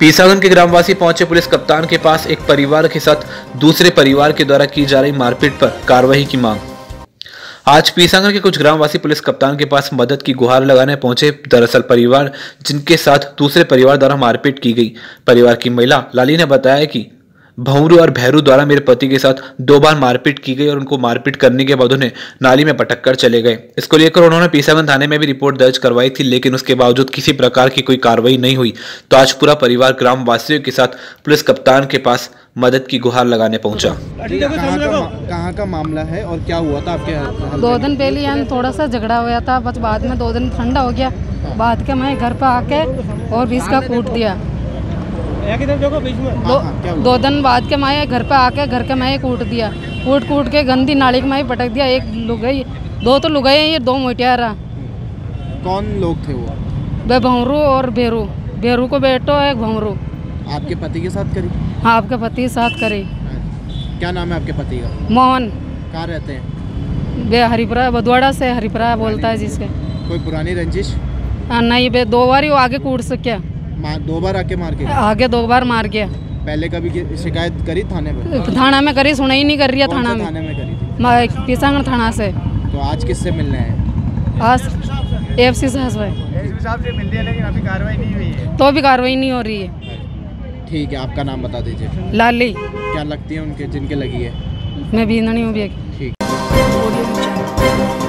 पीसागन के ग्रामवासी पहुंचे पुलिस कप्तान के पास एक परिवार के साथ दूसरे परिवार के द्वारा की जा रही मारपीट पर कार्रवाई की मांग। आज पीसागन के कुछ ग्रामवासी पुलिस कप्तान के पास मदद की गुहार लगाने पहुंचे। दरअसल परिवार जिनके साथ दूसरे परिवार द्वारा मारपीट की गई। परिवार की महिला लाली ने बताया कि भंवरू और भैरू द्वारा मेरे पति के साथ 2 बार मारपीट की गई और उनको मारपीट करने के बाद उन्हें नाली में पटक कर चले गए। इसको लेकर उन्होंने पीसागन थाने में भी रिपोर्ट दर्ज करवाई थी, लेकिन उसके बावजूद किसी प्रकार की कोई कार्रवाई नहीं हुई। तो आज पूरा परिवार ग्रामवासियों के साथ पुलिस कप्तान के पास मदद की गुहार लगाने पहुंचा। कहाँ का मामला है और क्या हुआ था आपके? 2 दिन पहले यहाँ थोड़ा सा झगड़ा हुआ था, बस बाद में 2 दिन ठंडा हो गया। बाद के मैं घर पर आके और बीच का कूट दिया। 2 दिन बाद के मैं घर पे आके घर के मैं कूट दिया। कूट के गंदी नाली के मैं पटक दिया। एक लुगाई, 2 तो लुगाई ये 2 मोटियारा। कौन लोग थे वो? वे भंवरू और भेरू को बेटो है भंवरू। आपके पति के साथ करी? हाँ, आपके पति के साथ करी। क्या नाम है आपके पति का? मोहन। कहाँ रहते हैं? वे हरिपुरा बदवाड़ा से हरिपुरा बोलता है जिसके। कोई पुरानी रंजिश? नहीं, वे 2 बार ही वो आगे कूट सके। 2 बार आके मार के? आगे 2 बार मार गया। पहले कभी शिकायत करी थाने में? थाना में करी, सुनाई नहीं कर रही है। थाना में करी थी? पीसागन थाना से। तो आज किससे मिलने हैं? आज एफसी साहब से मिलने हैं, लेकिन अभी कार्रवाई नहीं हुई है। तो भी कार्रवाई नहीं हो रही है। ठीक है, आपका नाम बता दीजिए। लाली। क्या लगती है उनके जिनके लगी है? मैं भी नहीं हूँ। ठीक।